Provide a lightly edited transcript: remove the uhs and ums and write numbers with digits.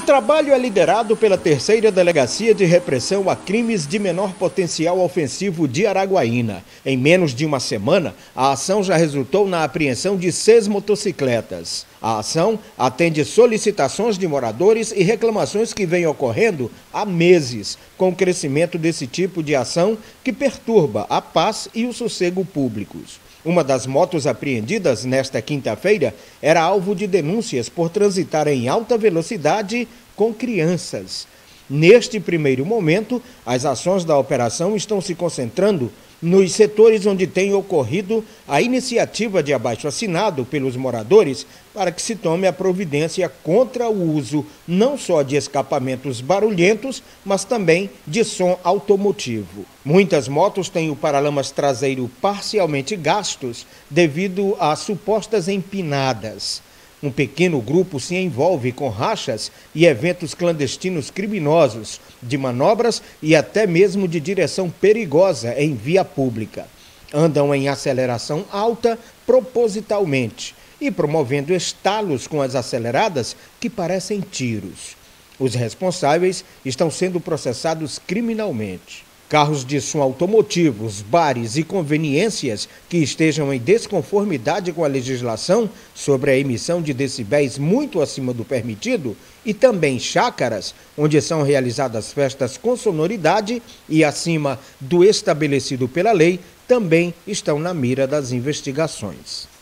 trabalho é liderado pela 3ª Delegacia de Repressão a Crimes de Menor Potencial Ofensivo de Araguaína. Em menos de uma semana, a ação já resultou na apreensão de 6 motocicletas. A ação atende solicitações de moradores e reclamações que vêm ocorrendo há meses, com o crescimento desse tipo de ação que perturba a paz e o sossego públicos. Uma das motos apreendidas nesta quinta-feira era alvo de denúncias por transitar em alta velocidade com crianças. Neste primeiro momento, as ações da operação estão se concentrando nos setores onde tem ocorrido a iniciativa de abaixo-assinado pelos moradores para que se tome a providência contra o uso não só de escapamentos barulhentos, mas também de som automotivo. Muitas motos têm o paralamas traseiro parcialmente gastos devido a supostas empinadas. Um pequeno grupo se envolve com rachas e eventos clandestinos criminosos, de manobras e até mesmo de direção perigosa em via pública. Andam em aceleração alta propositalmente e promovendo estalos com as aceleradas que parecem tiros. Os responsáveis estão sendo processados criminalmente. Carros de som automotivos, bares e conveniências que estejam em desconformidade com a legislação sobre a emissão de decibéis muito acima do permitido e também chácaras, onde são realizadas festas com sonoridade e acima do estabelecido pela lei, também estão na mira das investigações.